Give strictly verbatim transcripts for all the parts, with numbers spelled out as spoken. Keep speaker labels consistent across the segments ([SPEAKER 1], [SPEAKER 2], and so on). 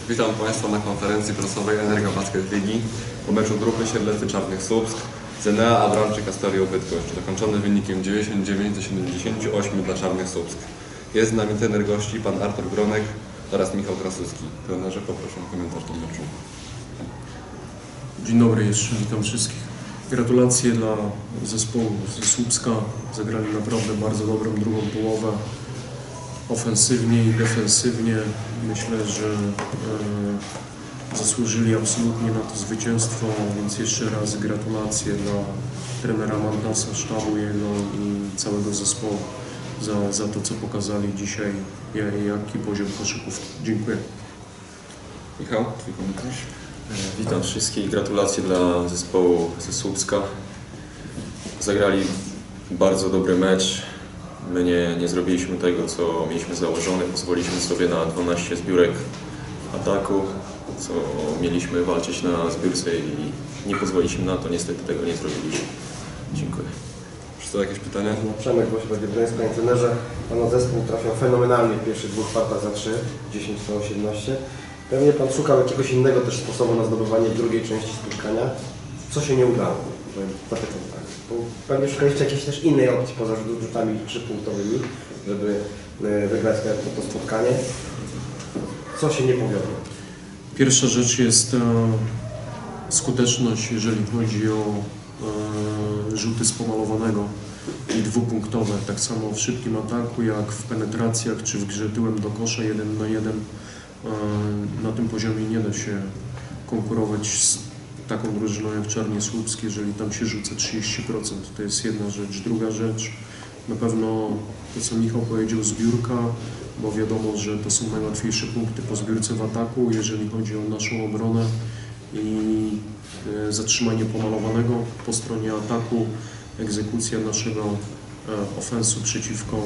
[SPEAKER 1] Witam Państwa na konferencji prasowej Energa Basket Ligi po meczu grupy Siedlecy Czarnych Słupsk z Enea Abramczyk Astorią Bydgoszcz, zakończony wynikiem dziewięćdziesiąt dziewięć do siedemdziesięciu ośmiu dla Czarnych Słupsk. Jest z nami trener gości, pan Artur Gronek oraz Michał Krasuski. Trenerze, poproszę o komentarz do meczu.
[SPEAKER 2] Dzień dobry jeszcze, witam wszystkich. Gratulacje dla zespołu ze Słupska. Zagrali naprawdę bardzo dobrą drugą połowę. Ofensywnie i defensywnie. Myślę, że e, zasłużyli absolutnie na to zwycięstwo, więc jeszcze raz gratulacje dla trenera Mandasa, sztabu jego i całego zespołu za, za to, co pokazali dzisiaj, jaki poziom koszykówki. Dziękuję.
[SPEAKER 1] Michał, twój komentarz?
[SPEAKER 3] Witam wszystkich. Gratulacje dla zespołu ze Słupska. Zagrali bardzo dobry mecz. My nie, nie zrobiliśmy tego, co mieliśmy założone. Pozwoliliśmy sobie na dwanaście zbiórek ataku, co mieliśmy walczyć na zbiórce i nie pozwoliliśmy na to. Niestety tego nie zrobiliśmy. Dziękuję.
[SPEAKER 1] Czy to jakieś pytania?
[SPEAKER 4] No, Przemek Wojciech, panie trenerze. Pana zespół trafiał fenomenalnie w pierwszych dwóch kwartach za trzy, dziesięć do osiemnastu. Pewnie Pan szukał jakiegoś innego też sposobu na zdobywanie drugiej części spotkania. Co się nie udało? Zapytam tak. Bo pewnie szukaliście jakiejś też innej opcji poza rzutami trzypunktowymi, żeby wygrać to, to spotkanie. Co się nie powiodło?
[SPEAKER 2] Pierwsza rzecz jest e, skuteczność, jeżeli chodzi o e, rzuty z pomalowanego i dwupunktowe. Tak samo w szybkim ataku, jak w penetracjach, czy w grze tyłem do kosza jeden na jeden. Na tym poziomie nie da się konkurować z taką drużyną jak Czarny Słupsk, jeżeli tam się rzuca trzydzieści procent. To jest jedna rzecz. Druga rzecz, na pewno to, co Michał powiedział, zbiórka, bo wiadomo, że to są najłatwiejsze punkty po zbiórce w ataku, jeżeli chodzi o naszą obronę i zatrzymanie pomalowanego po stronie ataku, egzekucja naszego ofensu przeciwko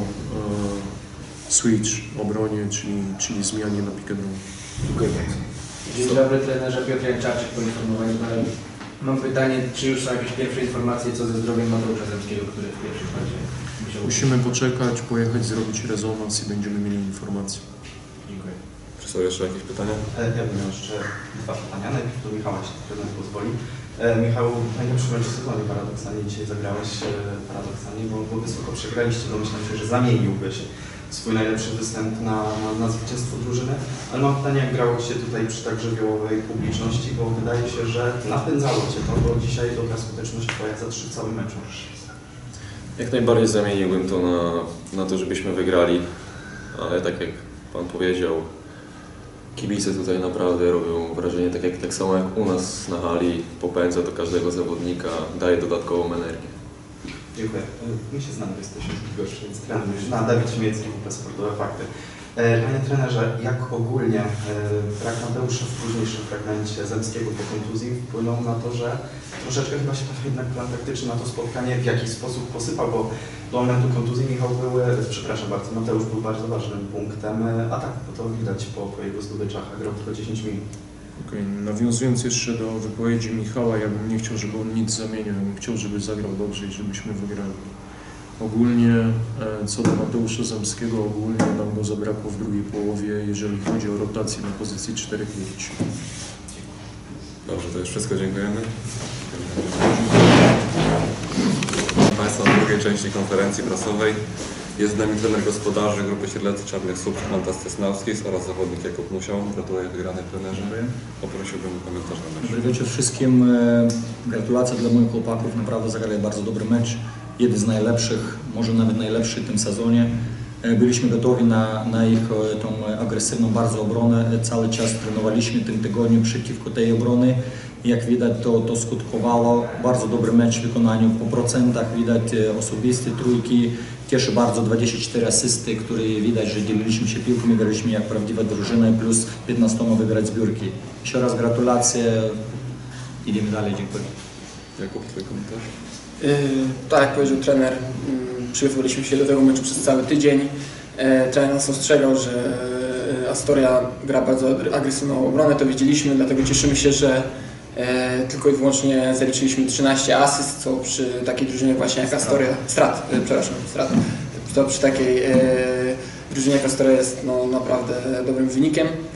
[SPEAKER 2] switch, obronie, czyli, czyli zmianie na pick and roll.
[SPEAKER 4] Dziękuję bardzo.
[SPEAKER 5] Dzień dobry, trenerze Piotr Janczarczyk, poinformowany panem. Mam pytanie, czy już są jakieś pierwsze informacje co ze zdrowiem Mateusza Zemskiego, który w pierwszym składzie musiał...
[SPEAKER 2] Musimy poczekać, pojechać, zrobić rezonans i będziemy mieli informacje.
[SPEAKER 5] Dziękuję.
[SPEAKER 1] Czy są jeszcze jakieś pytania?
[SPEAKER 6] Ja bym miał jeszcze dwa pytania. Najpierw do Michała, jeśli trener pozwoli. Michał, najlepszy mecz w sezonie paradoksalnie dzisiaj zagrałeś, paradoksalnie, bo, bo wysoko przegraliście, domyślam się, że zamieniłbyś swój najlepszy występ na, na, na zwycięstwo drużyny, ale mam pytanie, jak grało się tutaj przy tak żywiołowej publiczności, bo wydaje się, że napędzało Cię to, bo dzisiaj dobra skuteczność Twoja za trzy cały mecz.
[SPEAKER 3] Jak najbardziej zamieniłbym to na, na to, żebyśmy wygrali, ale tak jak Pan powiedział, kibice tutaj naprawdę robią wrażenie, tak, jak, tak samo jak u nas na hali, popędza do każdego zawodnika, daje dodatkową energię.
[SPEAKER 6] Dziękuję. My się znamy, jesteśmy z Bydgoszczy, więc trener już zna. Dawid Śmiecki, W P Sportowe Fakty. Panie trenerze, jak ogólnie brak Mateusza w późniejszym fragmencie Zemskiego po kontuzji wpłynął na to, że troszeczkę chyba się jednak plan taktyczny na to spotkanie w jakiś sposób posypał, bo do momentu kontuzji Michał był, przepraszam bardzo, Mateusz był bardzo ważnym punktem ataku, bo to widać po, po jego zdobyczach, a grał tylko dziesięć minut.
[SPEAKER 2] Okay. Nawiązując jeszcze do wypowiedzi Michała, ja bym nie chciał, żeby on nic zamienił, ja bym chciał, żeby zagrał dobrze i żebyśmy wygrali. Ogólnie co do Mateusza Zemskiego, ogólnie nam go zabrakło w drugiej połowie, jeżeli chodzi o rotację na pozycji cztery pięć.
[SPEAKER 1] Dobrze, to już wszystko, dziękujemy. Państwa w drugiej części konferencji prasowej jest z nami trener gospodarzy grupy Siedlecy Czarnych Słupsk Mantas Tesnauskis oraz zawodnik Jakub Musiał. Gratuluję wygranej trenerze. Poprosiłbym o komentarz na mecz.
[SPEAKER 7] Dobry wieczór wszystkim. Gratulacje dla moich chłopaków. Naprawdę zagrali bardzo dobry mecz. Jeden z najlepszych, może nawet najlepszy w tym sezonie. Byliśmy gotowi na, na ich tą agresywną bardzo obronę. Cały czas trenowaliśmy w tym tygodniu przeciwko tej obrony. Jak widać, to, to skutkowało. Bardzo dobry mecz w wykonaniu. Po procentach widać osobiste trójki. Cieszy bardzo dwadzieścia cztery asysty, które widać, że dzieliliśmy się piłką i graliśmy jak prawdziwa drużyna, plus piętnastoma wygrać zbiórki. Jeszcze raz gratulacje. Idziemy dalej. Dziękuję.
[SPEAKER 1] Jakub, twój komentarz?
[SPEAKER 8] Yy, tak jak powiedział trener, yy, przygotowaliśmy się do tego meczu przez cały tydzień. Yy, trener nas ostrzegał, że yy, Astoria gra bardzo agresywną obronę, to widzieliśmy, dlatego cieszymy się, że yy, tylko i wyłącznie zaliczyliśmy trzynaście asyst, co przy takiej drużynie właśnie jak Astoria, strat, yy, przepraszam, strat, to przy takiej yy, drużynie jak Astoria jest no, naprawdę dobrym wynikiem.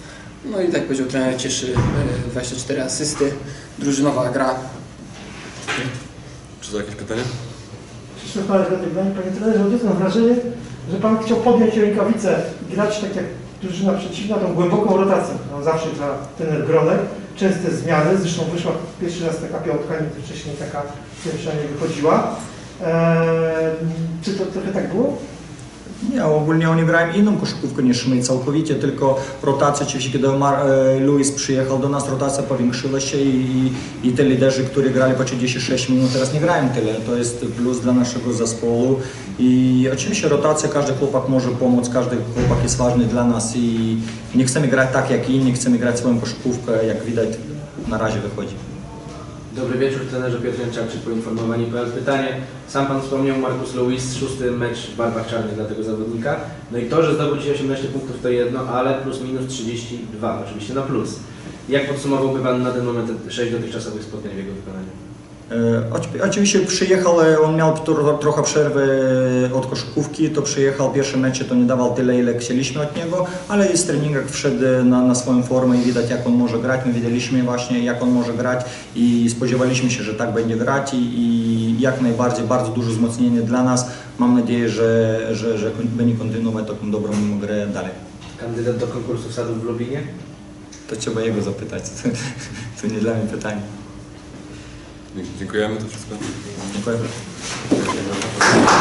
[SPEAKER 8] No i tak jak powiedział trener, cieszy e, dwadzieścia cztery asysty, drużynowa gra.
[SPEAKER 1] Czy są jakieś pytania?
[SPEAKER 9] Krzysztof Marek, panie trenerze, odniosłem wrażenie, że pan chciał podjąć rękawice i grać tak jak drużyna przeciwna, tą głęboką rotację. No, zawsze gra trener Gronek, częste zmiany, zresztą wyszła pierwszy raz taka piątka, nigdy wcześniej taka pierwsza nie wychodziła. Eee, czy to trochę tak było?
[SPEAKER 7] Nie, ogólnie oni grają inną koszykówkę niż my całkowicie, tylko rotacja, oczywiście kiedy Mar e, Luis przyjechał do nas, rotacja powiększyła się i, i te liderzy, którzy grali po trzydzieści sześć minut, teraz nie grają tyle. To jest plus dla naszego zespołu i oczywiście rotacja, każdy chłopak może pomóc, każdy chłopak jest ważny dla nas i nie chcemy grać tak jak inni, chcemy grać swoją koszykówkę, jak widać na razie wychodzi.
[SPEAKER 5] Dobry wieczór, trenerze Piotr Janczarczyk, poinformowani P L. Pytanie. Sam Pan wspomniał, Marcus Lewis, szósty mecz w barwach czarnych dla tego zawodnika. No i to, że zdobył dzisiaj osiemnaście punktów to jedno, ale plus minus trzydzieści dwa, oczywiście na plus. Jak podsumowałby Pan na ten moment sześć dotychczasowych spotkań w jego wykonaniu?
[SPEAKER 7] E, oczywiście przyjechał, on miał tro, trochę przerwy od koszykówki, to przyjechał pierwsze mecze, to nie dawał tyle, ile chcieliśmy od niego, ale z treningach wszedł na, na swoją formę i widać, jak on może grać. My widzieliśmy właśnie, jak on może grać i spodziewaliśmy się, że tak będzie grać i, i jak najbardziej bardzo duże wzmocnienie dla nas. Mam nadzieję, że, że, że będzie kontynuować taką dobrą grę dalej.
[SPEAKER 5] Kandydat do konkursu wsadów w Lublinie?
[SPEAKER 7] To trzeba jego zapytać, to nie dla mnie pytanie.
[SPEAKER 1] Dziękujemy, to wszystko.
[SPEAKER 7] Dziękuję.